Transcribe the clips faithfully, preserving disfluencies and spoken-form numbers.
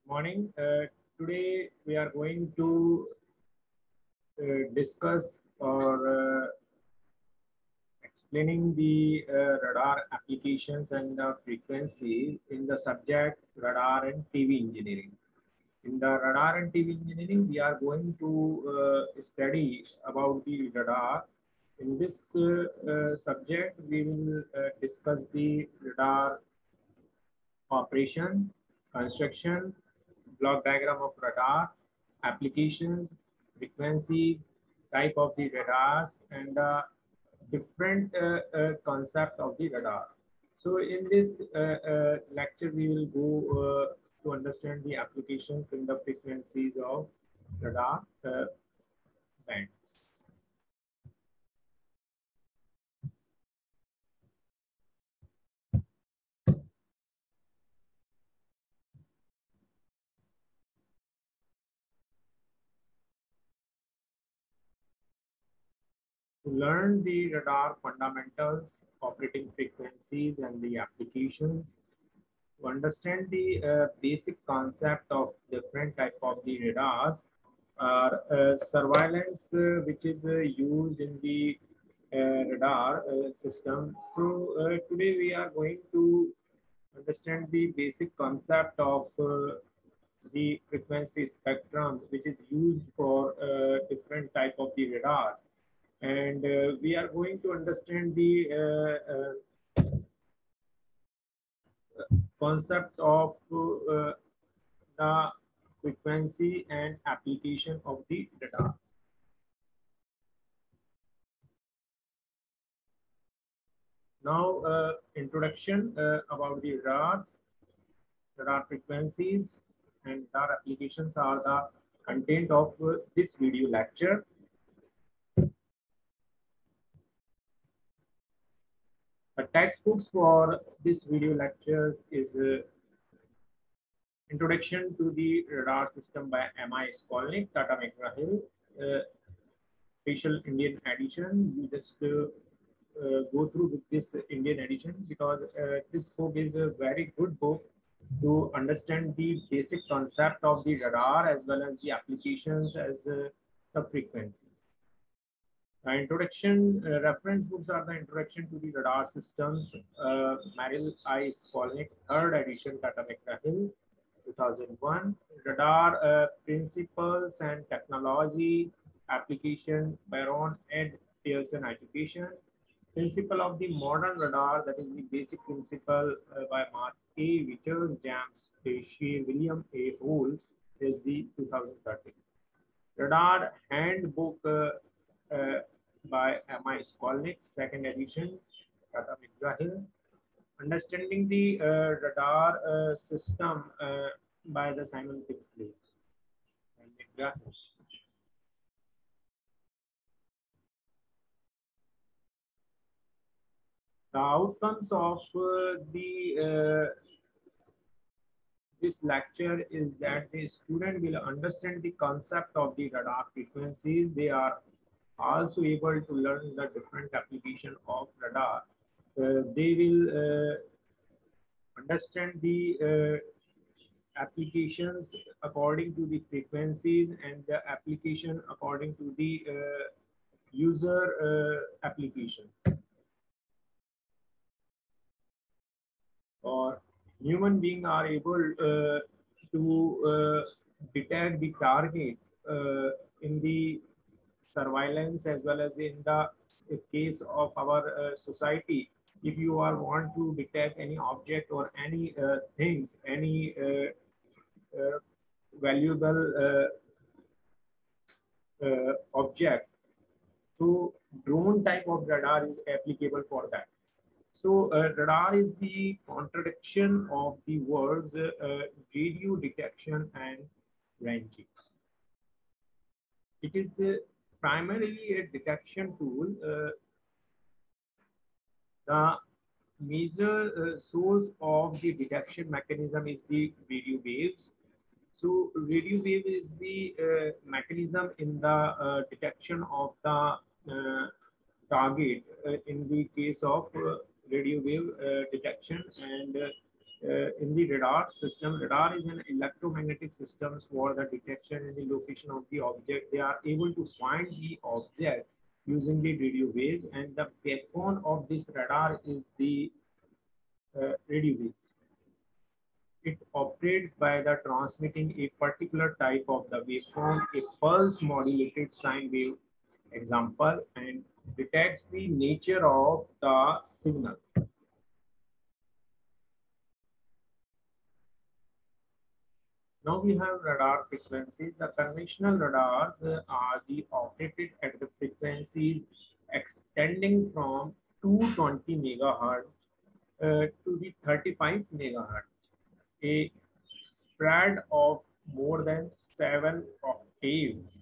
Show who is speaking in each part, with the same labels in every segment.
Speaker 1: Morning. Uh, today we are going to uh, discuss or uh, explaining the uh, radar applications and the frequency in the subject radar and T V engineering. In the radar and T V engineering, we are going to uh, study about the radar. In this uh, uh, subject, we will uh, discuss the radar operation, construction, block diagram of radar, applications, frequencies, type of the radars, and the different uh, uh, concept of the radar. So in this uh, uh, lecture, we will go uh, to understand the applications and the frequencies of radar uh, bands. To learn the radar fundamentals, operating frequencies, and the applications, to understand the uh, basic concept of different type of the radars are uh, surveillance, uh, which is uh, used in the uh, radar uh, system. So uh, today we are going to understand the basic concept of uh, the frequency spectrum, which is used for uh, different type of the radars. And uh, we are going to understand the uh, uh, concept of uh, the frequency and application of the radar. Now, uh, introduction uh, about the radars, radar frequencies, and radar applications are the content of uh, this video lecture. The textbooks for this video lectures is uh, Introduction to the Radar System by M I Skolnick, Tata McGraw-Hill, uh, special Indian edition. You just uh, uh, go through with this Indian edition because uh, this book is a very good book to understand the basic concept of the radar as well as the applications as uh, the frequency. The introduction uh, reference books are the Introduction to the Radar Systems, uh, Merrill I. Skolnick, third edition, Tata McGraw-Hill, two thousand one. Radar uh, Principles and Technology, Application, Baron Ed Pearson Education. Principle of the Modern Radar, that is the basic principle uh, by Mark A. Richards, James A. William A. Hole, is the two thousand thirteen. Radar Handbook uh, uh, by M I Skolnick, second edition, Tata McGraw-Hill. Understanding the uh, radar uh, system uh, by the Simon Pixley and McGraw-Hill. The outcomes of uh, the uh, this lecture is that the student will understand the concept of the radar frequencies. They are also able to learn the different application of radar. Uh, they will uh, understand the uh, applications according to the frequencies and the application according to the uh, user uh, applications. Or human beings are able uh, to uh, detect the target uh, in the surveillance as well as in the case of our uh, society. If you are want to detect any object or any uh, things, any uh, uh, valuable uh, uh, object, so drone type of radar is applicable for that. So uh, radar is the contradiction of the words uh, uh, radio detection and ranging. It is the primarily a detection tool. Uh, the major uh, source of the detection mechanism is the radio waves. So radio wave is the uh, mechanism in the uh, detection of the uh, target uh, in the case of uh, radio wave uh, detection, and uh, uh, in the radar system, radar is an electromagnetic system for the detection and the location of the object. They are able to find the object using the radio waves, and the backbone of this radar is the uh, radio waves. It operates by the transmitting a particular type of the waveform, a pulse modulated sine wave example, and detects the nature of the signal. Now we have radar frequencies. The conventional radars uh, are the operated at the frequencies extending from two hundred twenty megahertz uh, to the thirty-five megahertz, a spread of more than seven octaves.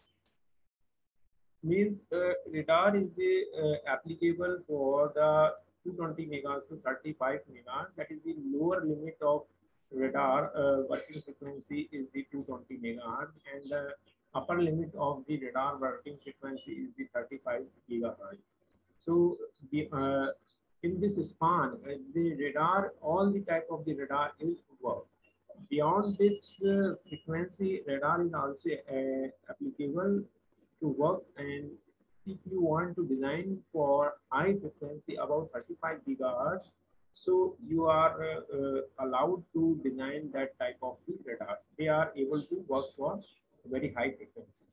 Speaker 1: Means uh, radar is a, uh, applicable for the two hundred twenty megahertz to thirty-five megahertz. That is the lower limit of radar uh, working frequency is the two hundred twenty megahertz, and the upper limit of the radar working frequency is the thirty-five gigahertz. So the uh, in this span, uh, the radar, all the type of the radar is work. Beyond this uh, frequency, radar is also uh, applicable to work, and if you want to design for high frequency about thirty-five gigahertz, so you are uh, uh, allowed to design that type of the radars. They are able to work for very high frequencies.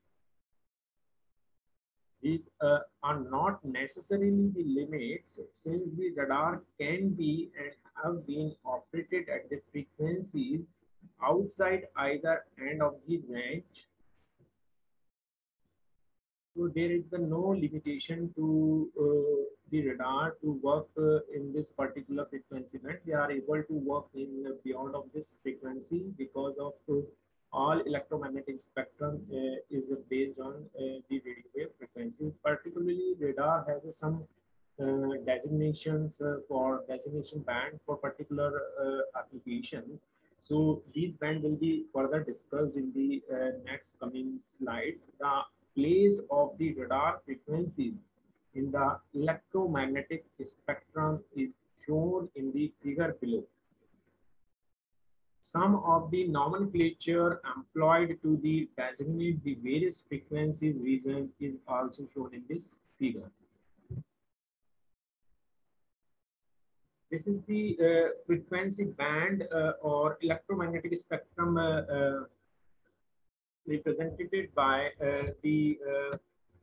Speaker 1: These uh, are not necessarily the limits, since the radar can be and have been operated at the frequencies outside either end of the range. So there is the no limitation to uh, the radar to work uh, in this particular frequency band. They are able to work in uh, beyond of this frequency because of uh, all electromagnetic spectrum uh, is based on uh, the radio wave frequency. Particularly, radar has uh, some uh, designations uh, for designation band for particular uh, applications. So these band will be further discussed in the uh, next coming slides. The place of the radar frequencies in the electromagnetic spectrum is shown in the figure below. Some of the nomenclature employed to the designate the various frequencies region is also shown in this figure. This is the uh, frequency band uh, or electromagnetic spectrum uh, uh, represented by uh, the uh,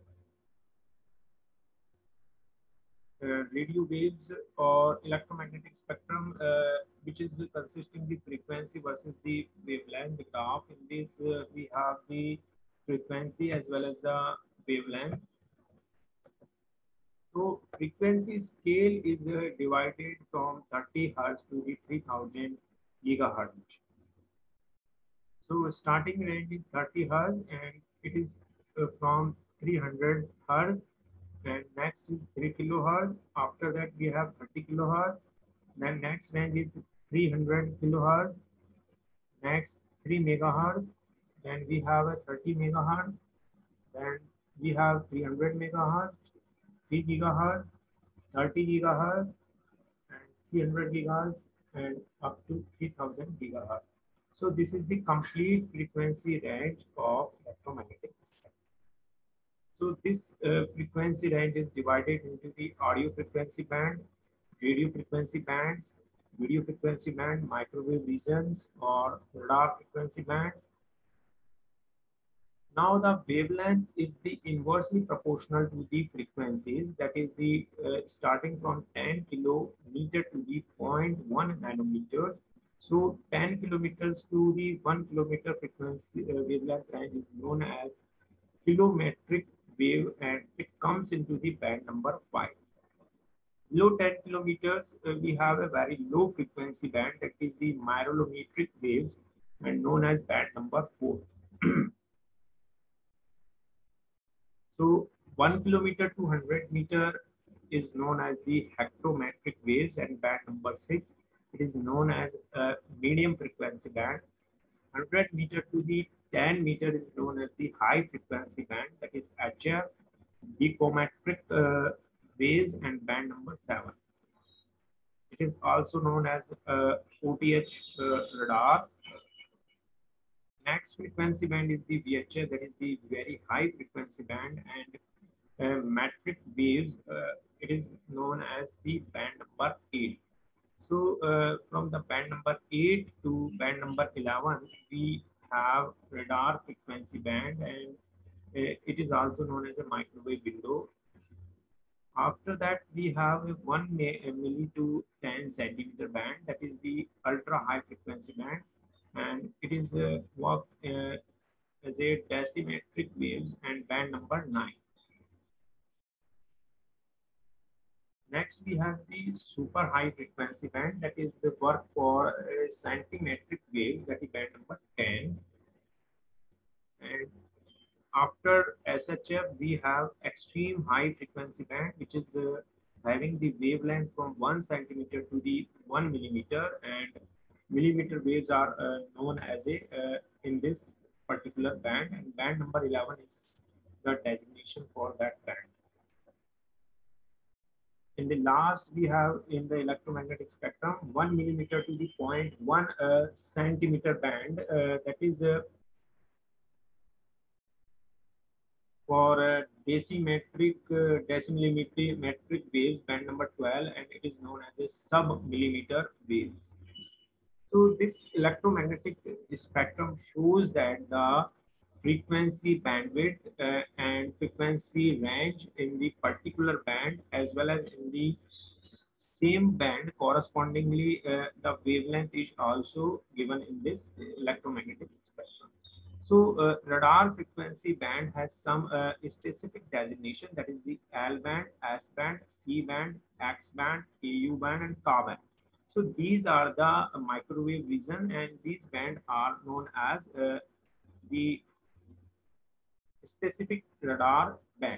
Speaker 1: uh, radio waves or electromagnetic spectrum, uh, which is consisting the frequency versus the wavelength graph. In this, uh, we have the frequency as well as the wavelength. So frequency scale is uh, divided from thirty hertz to the three thousand gigahertz. So starting range is thirty hertz, and it is uh, from three hundred hertz. Then next is three kilohertz. After that we have thirty kilohertz. Then next range is three hundred kilohertz. Next three megahertz. Then we have a thirty megahertz. Then we have three hundred megahertz, three gigahertz, thirty gigahertz, and three hundred gigahertz, and up to three thousand gigahertz. So this is the complete frequency range of electromagnetic spectrum. So this uh, frequency range is divided into the audio frequency band, radio frequency bands, video frequency band, microwave regions, or radar frequency bands. Now the wavelength is the inversely proportional to the frequencies, that is the uh, starting from ten kilometer to the zero point one nanometers. So ten kilometers to the one kilometer frequency uh, wavelength range is known as kilometric wave, and it comes into the band number five. Below ten kilometers, uh, we have a very low frequency band, that is the microlometric waves, and known as band number four. So one kilometer to one hundred meter is known as the hectometric waves, and band number six, it is known as a medium frequency band. one hundred meter to the ten meter is known as the high frequency band, that is H F, decometric uh, waves, and band number seven. It is also known as uh, O T H uh, radar. Next frequency band is the V H A, that is the very high frequency band, and uh, metric waves. Uh, it is known as the band number eight. So uh, from the band number eight to band number eleven, we have radar frequency band, and uh, it is also known as a microwave window. After that, we have a one milli to ten centimeter band, that is the ultra high frequency band, and it is uh, worked uh, as a decimetric waves and band number nine. Next, we have the super high frequency band, that is the work for a centimetric wave, that is band number ten. And after S H F, we have extreme high frequency band, which is uh, having the wavelength from one centimeter to the one millimeter, and millimeter waves are uh, known as a uh, in this particular band, and band number eleven is the designation for that band. In the last, we have in the electromagnetic spectrum one millimeter to the point one uh, centimeter band, uh, that is uh, for uh, decimetric uh, decimillimetric metric waves, band number twelve, and it is known as a sub-millimeter waves. So this electromagnetic spectrum shows that the frequency bandwidth uh, and frequency range in the particular band, as well as in the same band correspondingly, uh, the wavelength is also given in this electromagnetic spectrum. So uh, radar frequency band has some uh, specific designation, that is the L band, S band, C band, X band, K U band, and Ka band. So these are the uh, microwave region, and these bands are known as uh, the specific radar bands.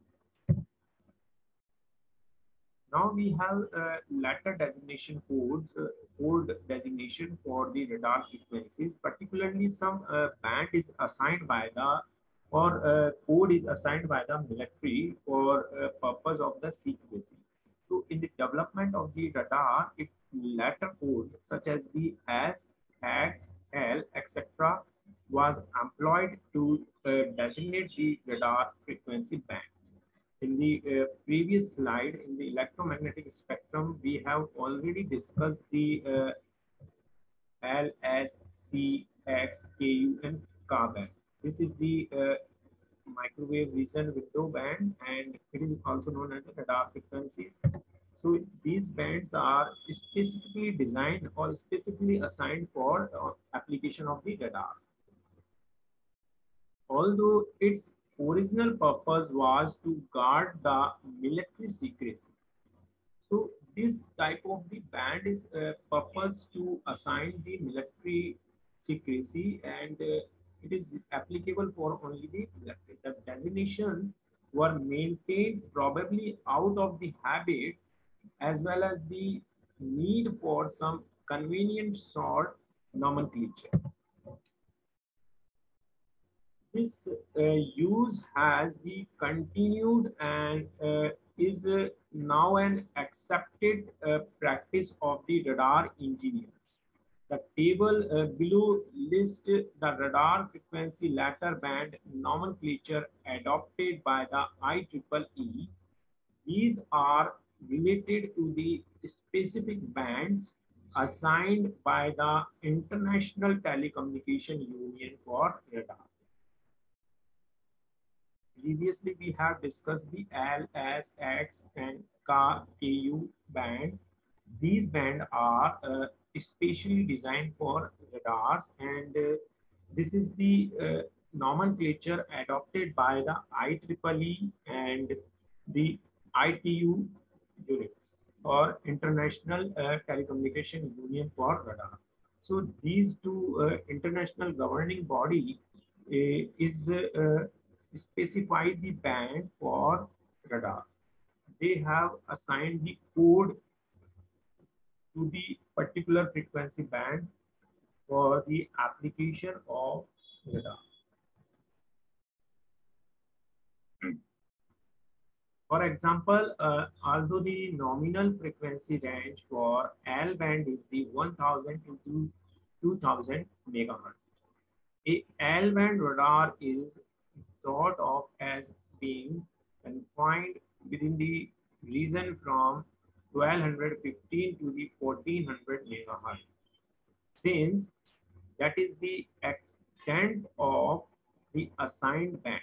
Speaker 1: Now we have uh, letter designation codes, uh, code designation for the radar frequencies. Particularly, some uh, band is assigned by the or uh, code is assigned by the military for uh, purpose of the secrecy. So, in the development of the radar, it letter code such as the S, X, L, et cetera was employed to uh, designate the radar frequency bands. In the uh, previous slide, in the electromagnetic spectrum, we have already discussed the uh, L, S, C, X, K U, and Ka band. This is the uh, microwave region window band, and it is also known as the radar frequencies. So these bands are specifically designed or specifically assigned for uh, application of the radars. Although its original purpose was to guard the military secrecy. So this type of the band is uh, purpose to assign the military secrecy, and uh, it is applicable for only the military. The designations were maintained probably out of the habit, as well as the need for some convenient short nomenclature. This uh, use has the continued and uh, is uh, now an accepted uh, practice of the radar engineers. The table uh, below lists the radar frequency letter band nomenclature adopted by the I triple E. These are related to the specific bands assigned by the International Telecommunication Union for radar. Previously, we have discussed the L, S, X, and K, K U band. These bands are uh, specially designed for radars, and uh, this is the uh, nomenclature adopted by the I triple E and the I T U units, or International uh, Telecommunication Union for radar. So these two uh, international governing body uh, is uh, specify the band for radar. They have assigned the code to the particular frequency band for the application of radar. For example, uh, although the nominal frequency range for L band is the one thousand to two thousand megahertz, a L band radar is thought of as being confined within the region from twelve fifteen to the fourteen hundred megahertz, since that is the extent of the assigned band.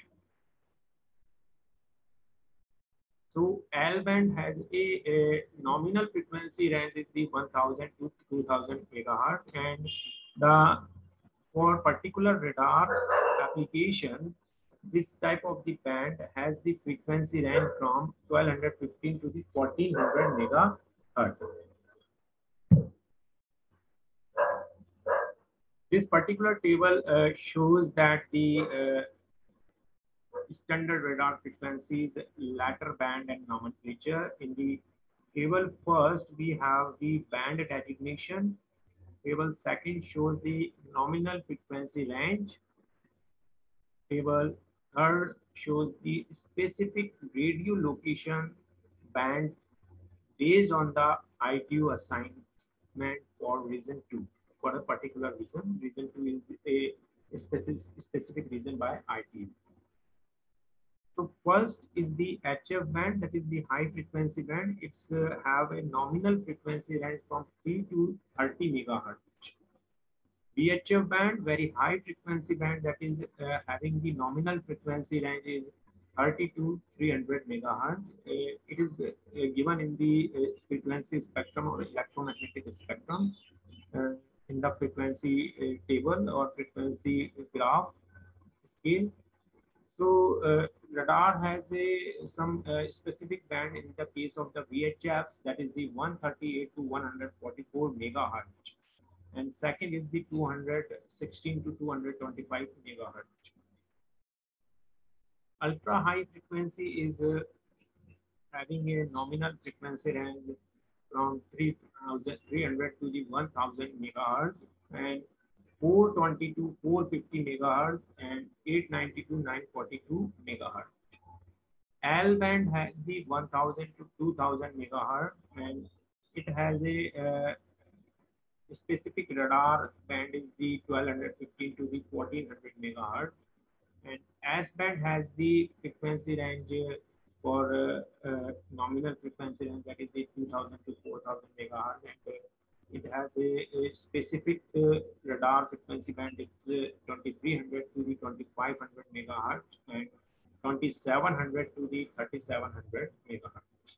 Speaker 1: So L band has a, a nominal frequency range is the one thousand to two thousand megahertz, and the for particular radar application, this type of the band has the frequency range from twelve fifteen to the fourteen hundred megahertz. This particular table uh, shows that the uh, standard radar frequencies, latter band and nomenclature. In the table first, we have the band designation. Table second shows the nominal frequency range. Table third shows the specific radio location band based on the I T U assignment for region two. For a particular region, region two is a specific, specific region by I T U. So first is the H F band, that is the high frequency band. It's uh, have a nominal frequency range from three to thirty megahertz. V H F band, very high frequency band, that is uh, having the nominal frequency range is thirty to three hundred megahertz. Uh, it is uh, given in the uh, frequency spectrum or electromagnetic spectrum uh, in the frequency uh, table or frequency graph scale. So uh, radar has a some uh, specific band in the case of the V H Fs, that is the one thirty-eight to one forty-four megahertz, and second is the two sixteen to two twenty-five megahertz. Ultra high frequency is uh, having a nominal frequency range from three hundred to the one thousand megahertz, and four twenty to four fifty megahertz, and eight ninety to nine forty-two megahertz. L band has the one thousand to two thousand megahertz, and it has a uh, specific radar band is the twelve fifteen to the fourteen hundred megahertz, and S band has the frequency range uh, for uh, uh, nominal frequency range, that is the two thousand to four thousand megahertz, and uh, it has a, a specific uh, radar frequency band. It's uh, twenty-three hundred to the twenty-five hundred megahertz, and twenty-seven hundred to the thirty-seven hundred megahertz.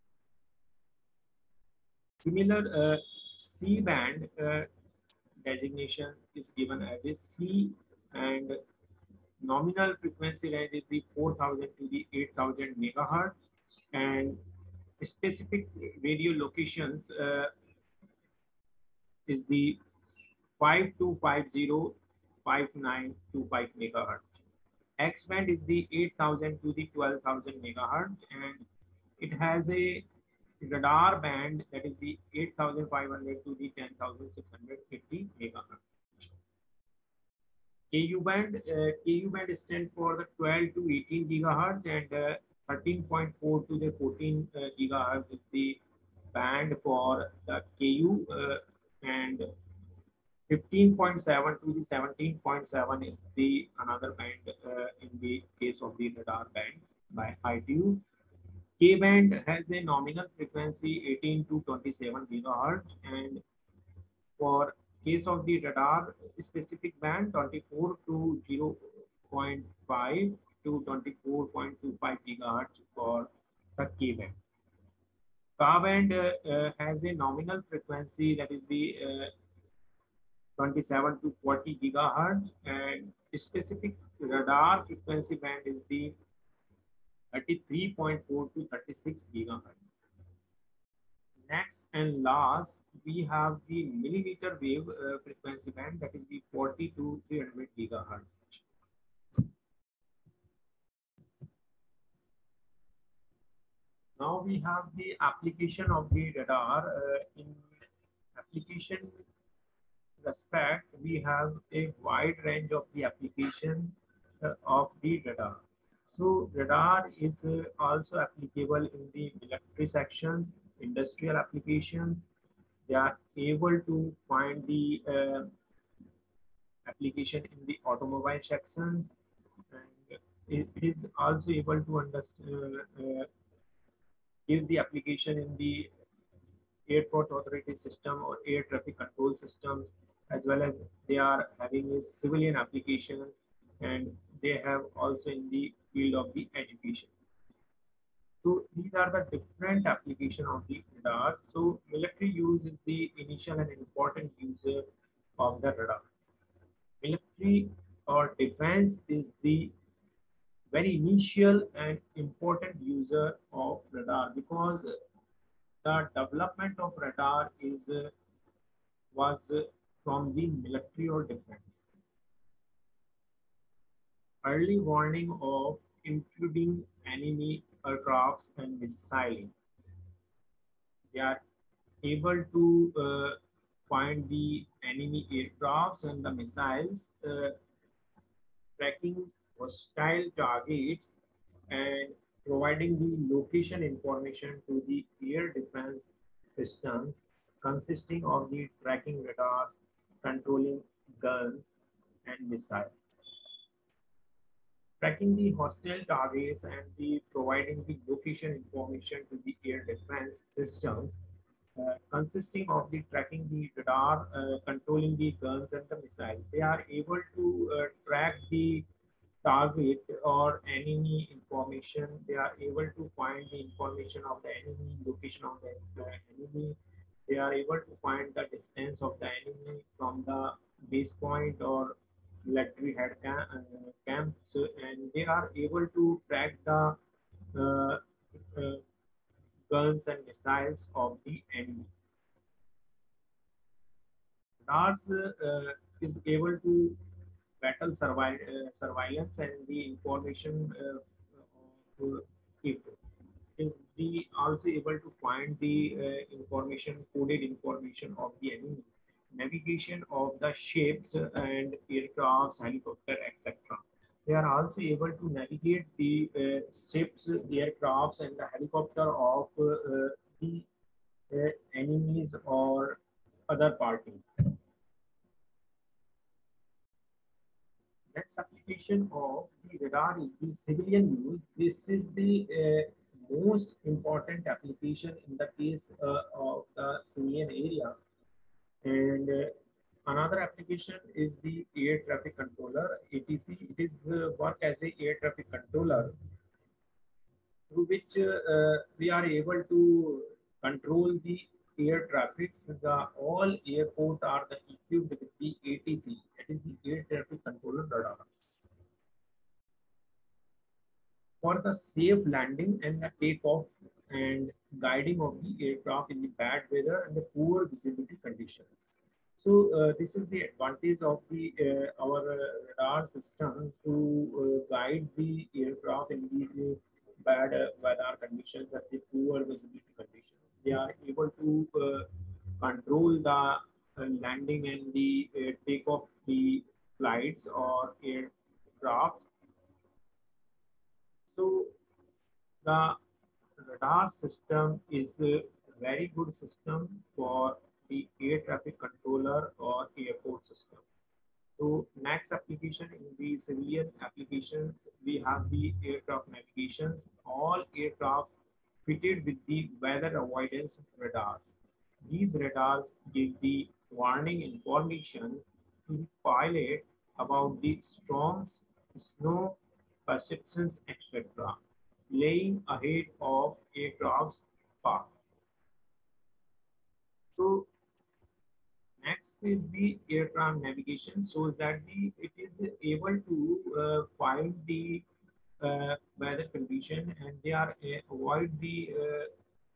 Speaker 1: Similar uh, C band uh, designation is given as a C, and nominal frequency range is the four thousand to the eight thousand megahertz, and specific radio locations uh, is the five two five zero five nine two five megahertz. X band is the eight thousand to the twelve thousand megahertz, and it has a radar band that is the eight thousand five hundred to the ten thousand six hundred fifty megahertz. K U band, uh, K U band stands for the twelve to eighteen gigahertz, and uh, thirteen point four to the fourteen uh, gigahertz is the band for the K U, uh, and fifteen point seven to the seventeen point seven is the another band uh, in the case of the radar bands by I T U. K band has a nominal frequency eighteen to twenty-seven gigahertz, and for case of the radar specific band twenty-four to zero point five to twenty-four point two five gigahertz for the K band. Ka band uh, uh, has a nominal frequency that is the uh, twenty-seven to forty gigahertz, and specific radar frequency band is the thirty-three point four to thirty-six gigahertz. Next and last, we have the millimeter wave uh, frequency band, that is the forty to three hundred gigahertz. Now we have the application of the radar. Uh, in application respect, we have a wide range of the application uh, of the radar. So radar is uh, also applicable in the military sections, industrial applications. They are able to find the uh, application in the automobile sections, and it is also able to understand, uh, uh, give the application in the airport authority system or air traffic control systems, as well as they are having a civilian application, and they have also in the field of the education. So these are the different application of the radar. So military use is the initial and important user of the radar. Military or defense is the very initial and important user of radar, because the development of radar is uh, was uh, from the military or defense. Early warning of intruding enemy aircrafts and missiling. They are able to uh, find the enemy aircrafts and the missiles, uh, tracking hostile targets, and providing the location information to the air defense system, consisting of the tracking radars, controlling guns and missiles. Tracking the hostile targets and the providing the location information to the air defense systems, uh, consisting of the tracking the radar, uh, controlling the guns and the missile. They are able to uh, track the target or enemy information. They are able to find the information of the enemy, location of the uh, enemy. They are able to find the distance of the enemy from the base point or military head cam- uh, camps, and they are able to track the uh, uh, guns and missiles of the enemy. Radars uh, is able to battle survi- uh, surveillance and the information uh, of it is the also able to find the uh, information, coded information of the enemy, navigation of the ships and aircrafts, helicopter, et cetera. They are also able to navigate the uh, ships, aircrafts, and the helicopter of uh, the uh, enemies or other parties. Next application of the radar is the civilian use. This is the uh, most important application in the case uh, of the civilian area. And uh, another application is the air traffic controller, A T C. It is uh, work as a air traffic controller, through which uh, uh, we are able to control the air traffic. So the all airports are the equipped with the A T C, that is the air traffic controller radars, for the safe landing and the takeoff and guiding of the aircraft in the bad weather and the poor visibility conditions. So uh, this is the advantage of the uh, our uh, radar system to uh, guide the aircraft in the uh, bad uh, weather conditions and the poor visibility conditions. They are able to uh, control the uh, landing and the uh, takeoff the flights or aircraft. So the radar system is a very good system for the air traffic controller or airport system. So next application in the civilian applications, we have the aircraft navigations. All aircraft fitted with the weather avoidance radars. These radars give the warning information to the pilot about the storms, snow, perceptions, et cetera, laying ahead of aircraft's path. So next is the aircraft navigation, so that the it is able to uh, find the uh, weather condition, and they are uh, avoid the uh,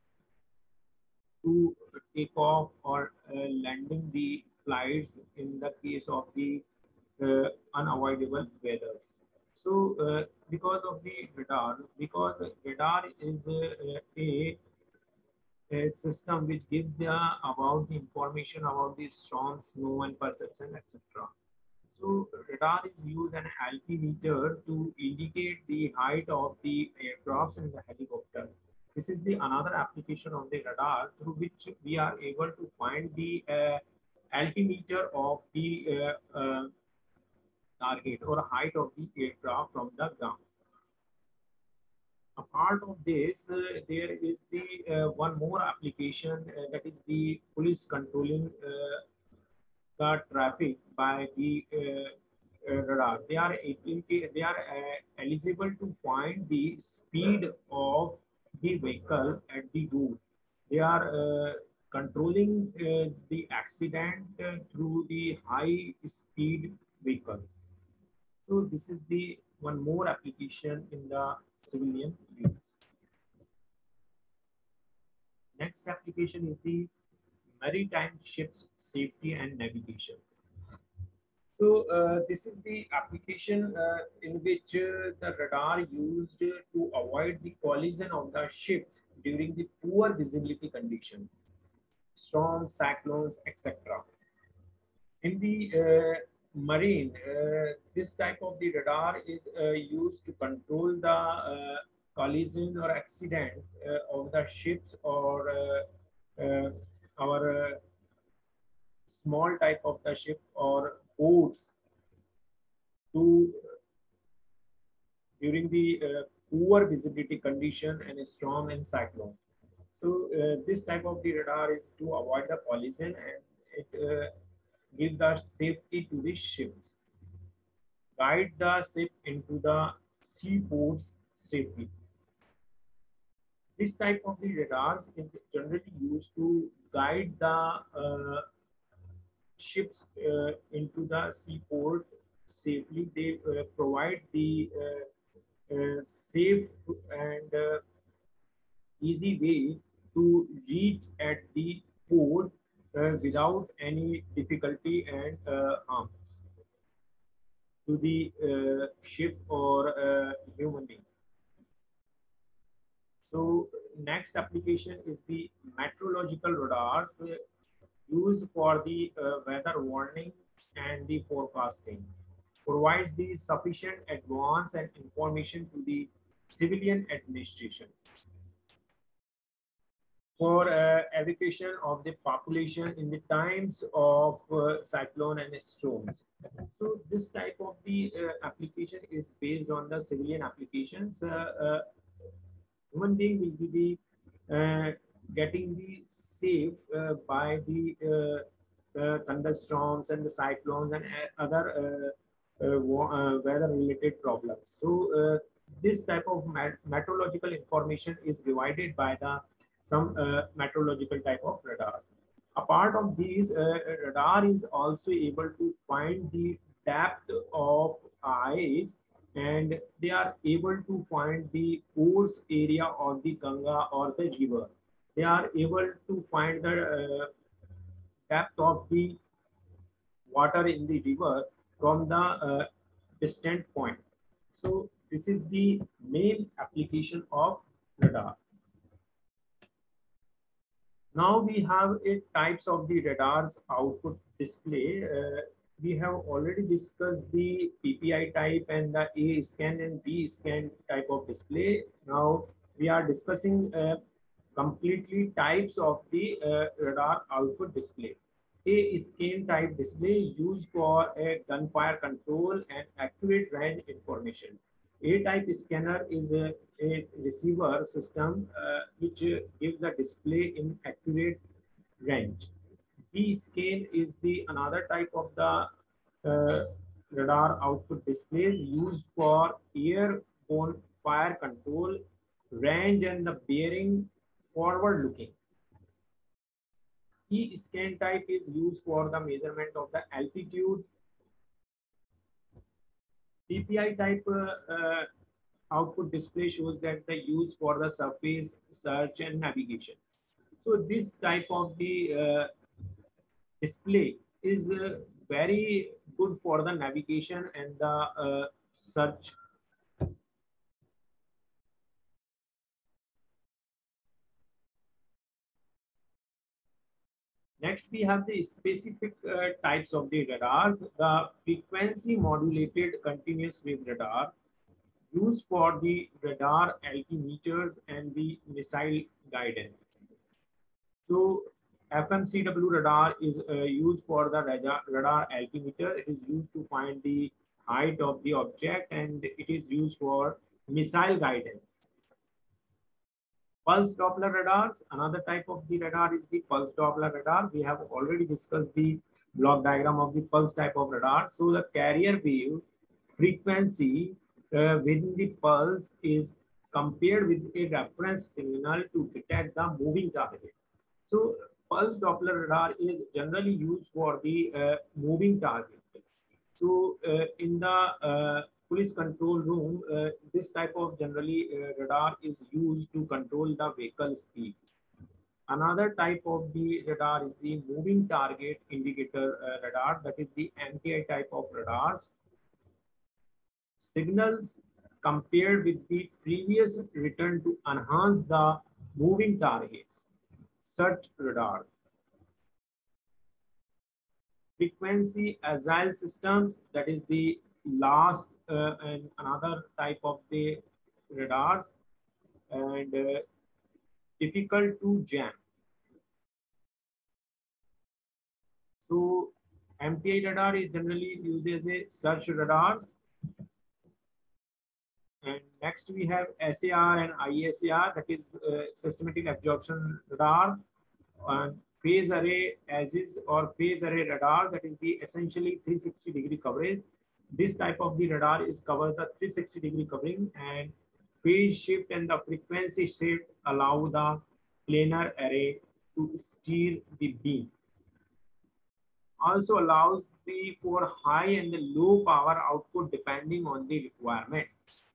Speaker 1: to take off or uh, landing the flights in the case of the uh, unavoidable weathers. So uh, because of the radar, because radar is uh, a a system which gives the about the information about the storm, snow, and perception, et cetera. So radar is used an altimeter to indicate the height of the aircrafts and the helicopter. This is the another application of the radar through which we are able to find the uh, altimeter of the uh, uh, target or height of the aircraft from the ground. A part of this, uh, there is the uh, one more application uh, that is the police controlling uh, the traffic by the uh, uh, radar. They are able, they are uh, eligible to find the speed of the vehicle at the road. They are uh, controlling uh, the accident uh, through the high speed vehicles. So this is the one more application in the civilian use. Next application is the maritime ships safety and navigation. So uh, this is the application uh, in which uh, the radar used to avoid the collision of the ships during the poor visibility conditions, storms, cyclones, et cetera. In the uh, marine, uh, this type of the radar is uh, used to control the uh, collision or accident uh, of the ships or uh, uh, our uh, small type of the ship or boats to during the uh, poor visibility condition and a storm and cyclone. So uh, this type of the radar is to avoid the collision and it uh, gives the safety to the ships, guide the ship into the seaports safely. This type of the radars is generally used to guide the uh, ships uh, into the seaport safely. They uh, provide the uh, uh, safe and uh, easy way to reach at the port uh, without any difficulty and uh, harms to the uh, ship or uh, human being. So next application is the meteorological radars uh, used for the uh, weather warning and the forecasting. Provides the sufficient advance and information to the civilian administration for uh, education of the population in the times of uh, cyclone and storms. So this type of the uh, application is based on the civilian applications. Uh, uh, human being will be the uh, getting the safe uh, by the uh, uh, thunderstorms and the cyclones and uh, other uh, uh, uh, weather related problems. So uh, this type of meteorological information is divided by the some uh, meteorological type of radars. A part of these, uh, radar is also able to find the depth of ice and they are able to find the course area of the Ganga or the river. They are able to find the uh, depth of the water in the river from the uh, distant point. So this is the main application of radar. Now we have a types of the radar's output display. Uh, we have already discussed the P P I type and the A scan and B scan type of display. Now we are discussing uh, completely types of the uh, radar output display. A scan type display used for a gunfire control and accurate range information. A-type scanner is a, a receiver system uh, which uh, gives the display in accurate range. B-scan is the another type of the uh, radar output displays used for airborne fire control, range and the bearing forward looking. E-scan type is used for the measurement of the altitude. P P I type uh, uh, output display shows that the use for the surface search and navigation. So this type of the uh, display is uh, very good for the navigation and the uh, search. Next, we have the specific uh, types of the radars. The frequency modulated continuous wave radar used for the radar altimeters and the missile guidance. So F M C W radar is uh, used for the radar, radar altimeter. It is used to find the height of the object, and it is used for missile guidance. Pulse Doppler radars, another type of the radar is the pulse Doppler radar. We have already discussed the block diagram of the pulse type of radar. So the carrier wave frequency uh, within the pulse is compared with a reference signal to detect the moving target. So pulse Doppler radar is generally used for the uh, moving target. So uh, in the uh, police control room, uh, this type of generally uh, radar is used to control the vehicle speed. Another type of the radar is the moving target indicator uh, radar, that is the M T I type of radars. Signals compared with the previous return to enhance the moving targets. Such radars. Frequency agile systems, that is the last uh, and another type of the radars, and uh, difficult to jam. So M T I radar is generally used as a search radars. And next we have S A R and I S A R, that is uh, systematic absorption radar, and phase array as is or phase array radar, that is the essentially three sixty degree coverage. This type of the radar is cover the three sixty degree covering, and phase shift and the frequency shift allow the planar array to steer the beam. Also allows the for high and the low power output depending on the requirements.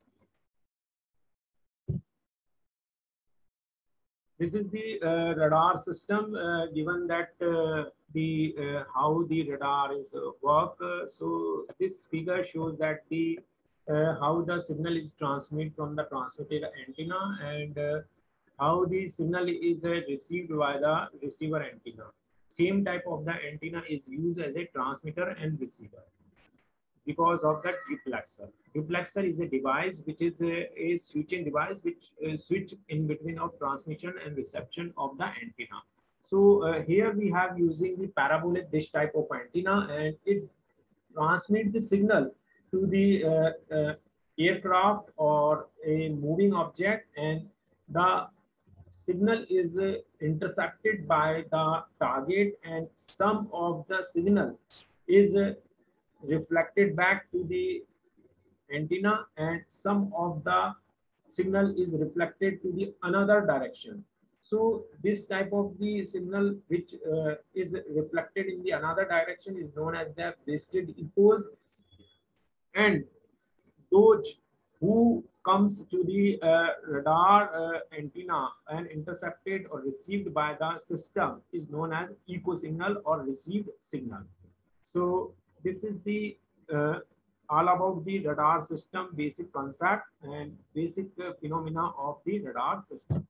Speaker 1: This is the uh, radar system, uh, given that uh, the uh, how the radar is uh, work. Uh, so this figure shows that the uh, how the signal is transmitted from the transmitted antenna, and uh, how the signal is uh, received by the receiver antenna. Same type of the antenna is used as a transmitter and receiver because of the duplexer. Duplexer is a device which is a, a switching device which uh, switch in between of transmission and reception of the antenna. So uh, here we have using the parabolic dish type of antenna, and it transmits the signal to the uh, uh, aircraft or a moving object, and the signal is uh, intercepted by the target, and some of the signal is uh, reflected back to the antenna, and some of the signal is reflected to the another direction. So this type of the signal which uh, is reflected in the another direction is known as the breasted echoes, and those who comes to the uh, radar uh, antenna and intercepted or received by the system is known as echo signal or received signal. So this is the uh, all about the radar system basic concept and basic uh, phenomena of the radar system.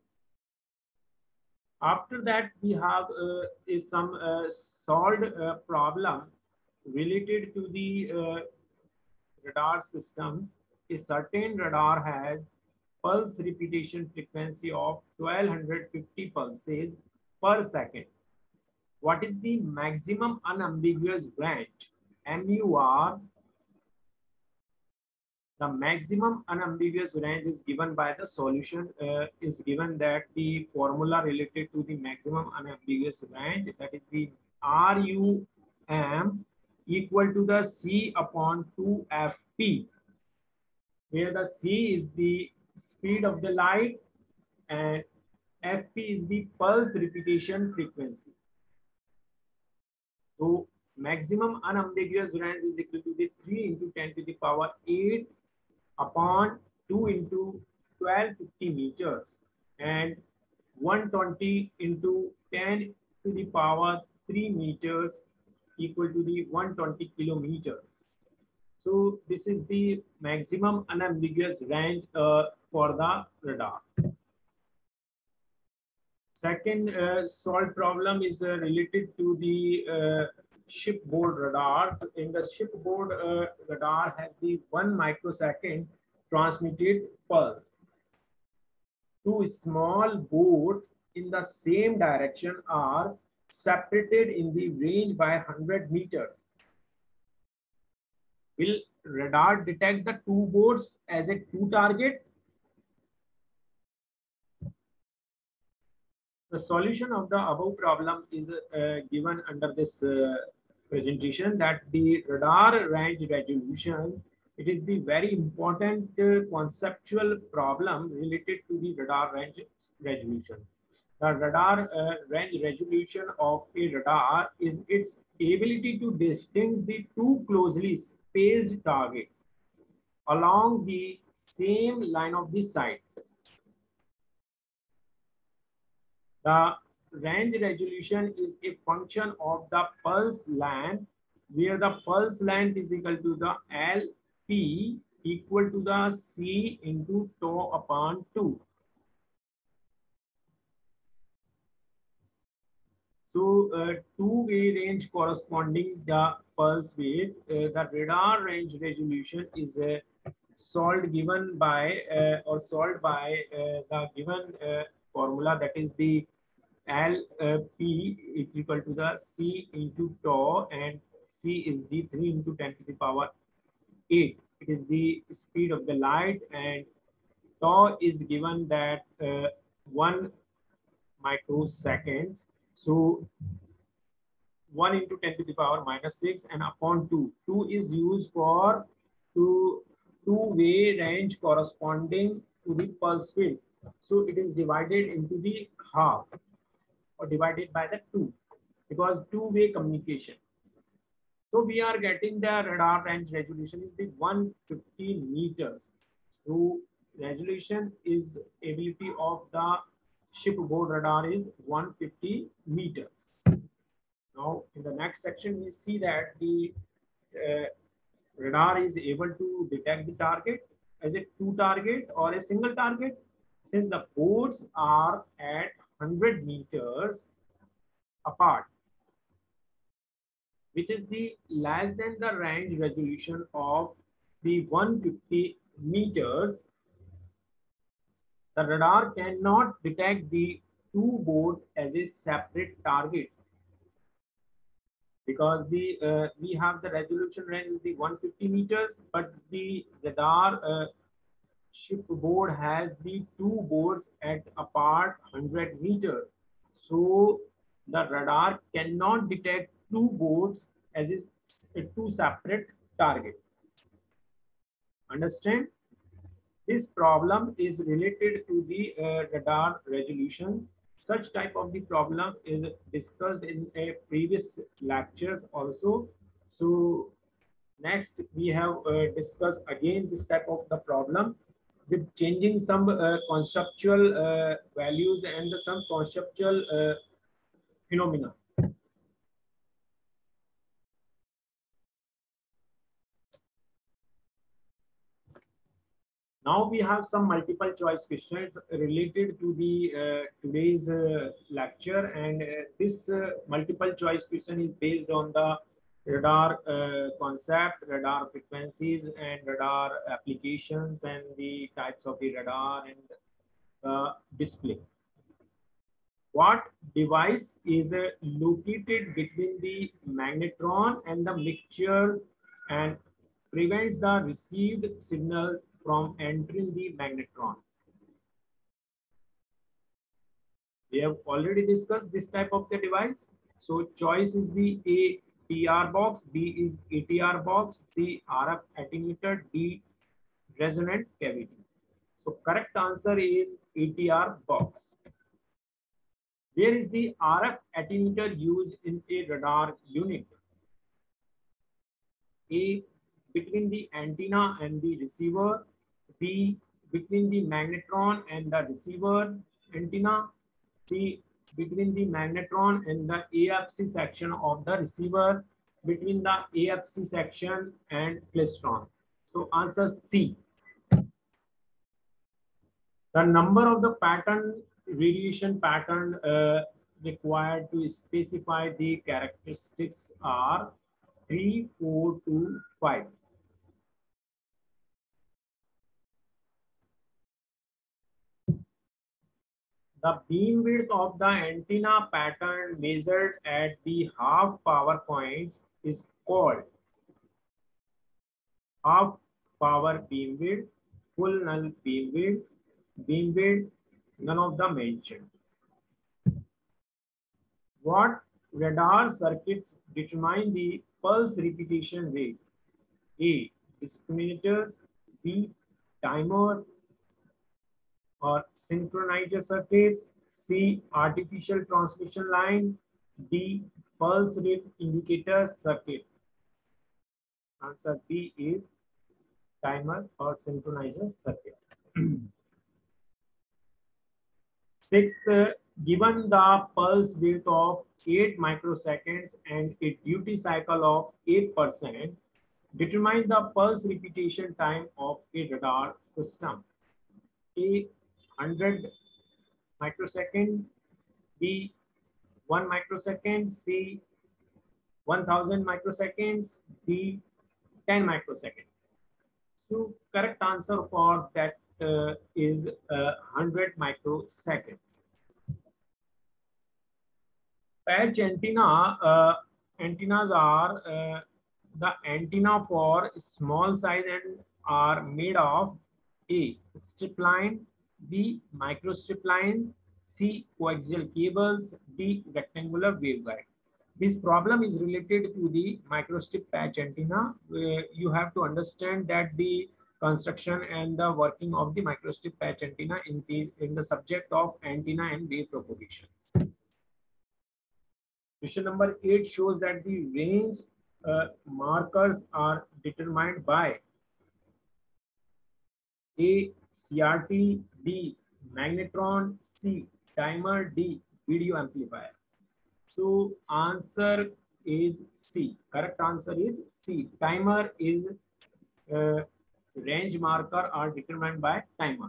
Speaker 1: After that, we have uh, is some uh, solved uh, problem related to the uh, radar systems. A certain radar has pulse repetition frequency of twelve fifty pulses per second. What is the maximum unambiguous range? M U R. The maximum unambiguous range is given by the solution, uh, is given that the formula related to the maximum unambiguous range, that is the R U M equal to the C upon two F P, where the C is the speed of the light and F P is the pulse repetition frequency. So maximum unambiguous range is equal to the three into ten to the power eight upon two into twelve fifty meters, and one hundred twenty into ten to the power three meters equal to the one hundred twenty kilometers. So this is the maximum unambiguous range uh, for the radar. Second uh, solved problem is uh, related to the uh, shipboard radars. In the shipboard uh, radar has the one microsecond transmitted pulse. Two small boats in the same direction are separated in the range by one hundred meters. Will radar detect the two boats as a two target? The solution of the above problem is uh, given under this uh, presentation, that the radar range resolution, it is the very important uh, conceptual problem related to the radar range resolution. The radar uh, range resolution of a radar is its ability to distinguish the two closely spaced targets along the same line of the sight. The range resolution is a function of the pulse length, where the pulse length is equal to the L P equal to the C into tau upon two. So uh, two-way range corresponding the pulse wave, uh, the radar range resolution is uh, solved given by uh, or solved by uh, the given uh, formula, that is the L uh, P is equal to the C into tau, and C is the three into ten to the power eight. It is the speed of the light, and tau is given that uh, one microseconds. So one into ten to the power minus six and upon two. two is used for two two-way range corresponding to the pulse width. So it is divided into the half or divided by the two, because two-way communication. So we are getting the radar range resolution is the one hundred fifty meters. So resolution is ability of the shipboard radar is one hundred fifty meters. Now, in the next section, we see that the uh, radar is able to detect the target as a two target or a single target. Since the boats are at one hundred meters apart, which is the less than the range resolution of the one hundred fifty meters, the radar cannot detect the two boats as a separate target, because the uh, we have the resolution range is the one hundred fifty meters, but the radar uh, shipboard has the two boats at apart one hundred meters. So the radar cannot detect two boats as is a two separate target. Understand? This problem is related to the uh, radar resolution. Such type of the problem is discussed in a previous lectures also. So next we have uh, discussed again this type of the problem with changing some uh, conceptual uh, values and some conceptual uh, phenomena. Now we have some multiple choice questions related to the uh, today's uh, lecture, and uh, this uh, multiple choice question is based on the radar uh, concept, radar frequencies, and radar applications, and the types of the radar and uh, display. What device is uh, located between the magnetron and the mixture and prevents the received signal from entering the magnetron? We have already discussed this type of the device. So choice is the A, T R box, B is A T R box, C, R F attenuator, D, resonant cavity. So correct answer is A T R box. Where is the R F attenuator used in a radar unit? A, between the antenna and the receiver. B, between the magnetron and the receiver antenna. C, between the magnetron and the A F C section of the receiver, between the A F C section and klystron. So answer C. The number of the pattern radiation pattern uh, required to specify the characteristics are three, four, two, five. The beam width of the antenna pattern measured at the half power points is called half power beam width, full null beam width, beam width, none of the mentioned. What radar circuits determine the pulse repetition rate? A. Discriminators. B. Timer or synchronizer circuits. C. Artificial transmission line. D. Pulse rate indicator circuit. Answer B is timer or synchronizer circuit. Sixth, given the pulse width of eight microseconds and a duty cycle of eight percent, determine the pulse repetition time of a radar system. A. one hundred microsecond, B. one microsecond, C. one thousand microseconds, D. ten microseconds. So correct answer for that uh, is uh, one hundred microseconds. Patch antenna, uh, antennas are uh, the antenna for small size and are made of A. Strip line, B. Microstrip line, C. Coaxial cables, D. Rectangular waveguide. This problem is related to the microstrip patch antenna. Where you have to understand that the construction and the working of the microstrip patch antenna in the, in the subject of antenna and wave propagations. Question number eight shows that the range uh, markers are determined by A. C R T, B. Magnetron, C. Timer, D. Video amplifier. So answer is C. Correct answer is C. Timer is uh, range marker are determined by timer.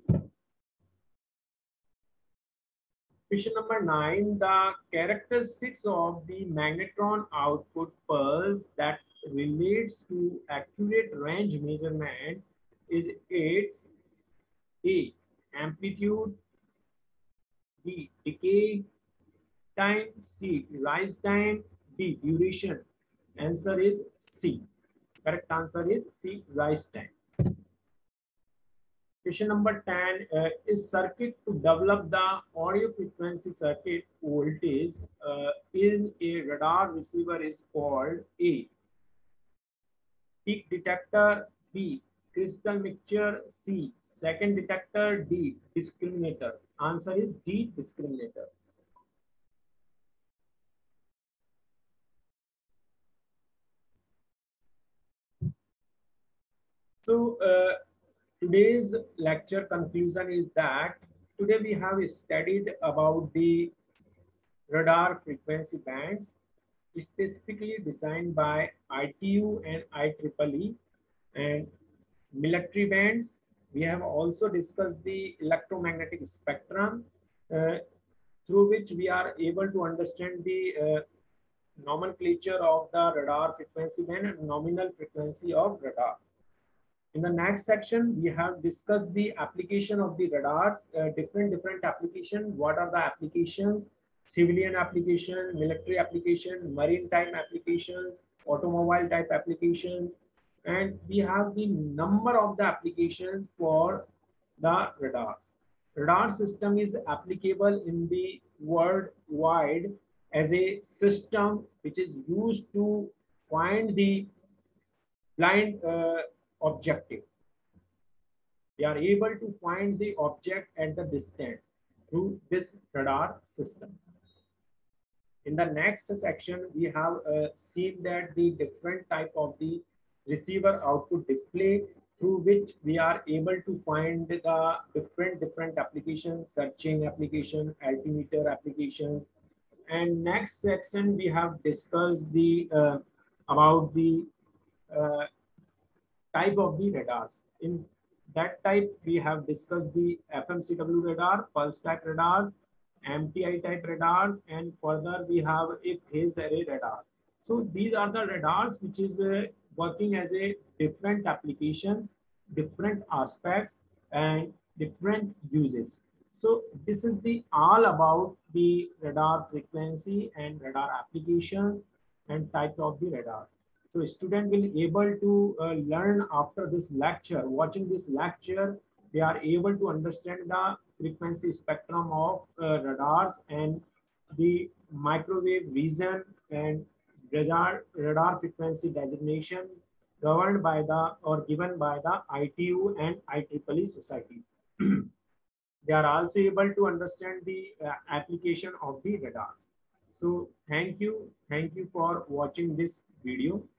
Speaker 1: Question number nine, the characteristics of the magnetron output pulse that relates to accurate range measurement is its A. Amplitude, B. Decay time, C. Rise time, D. Duration. Answer is C. Correct answer is C. Rise time. Question number ten uh, is circuit to develop the audio frequency circuit voltage uh, in a radar receiver is called A. Peak detector, B. Crystal mixture, C. Second detector, D. Discriminator. Answer is D. Discriminator. So uh, today's lecture conclusion is that today we have studied about the radar frequency bands specifically designed by I T U and I triple E and military bands. We have also discussed the electromagnetic spectrum uh, through which we are able to understand the uh, nomenclature of the radar frequency band and nominal frequency of radar. In the next section, we have discussed the application of the radars, uh, different different application. What are the applications? Civilian application, military application, maritime applications, automobile type applications, and we have the number of the applications for the radars. Radar system is applicable in the worldwide as a system which is used to find the blind uh, objective. We are able to find the object at the distance through this radar system. In the next section, we have uh, seen that the different type of the receiver output display through which we are able to find the different different applications, searching application, altimeter applications. And next section, we have discussed the uh, about the uh, type of the radars. In that type, we have discussed the F M C W radar, pulse type radars, M T I type radars, and further we have a phase array radar. So these are the radars which is uh, working as a different applications, different aspects, and different uses. So this is the all about the radar frequency and radar applications and type of the radar. So student will able to uh, learn after this lecture. Watching this lecture, they are able to understand the frequency spectrum of uh, radars and the microwave region and radar radar frequency designation governed by the or given by the I T U and I triple E societies. They are also able to understand the uh, application of the radar. So thank you. Thank you for watching this video.